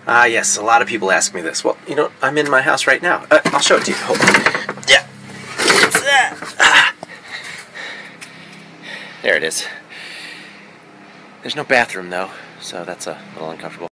Yes, a lot of people ask me this. Well, you know, I'm in my house right now. I'll show it to you. Hold on. Yeah. It's that. There it is. There's no bathroom, though, so that's a little uncomfortable.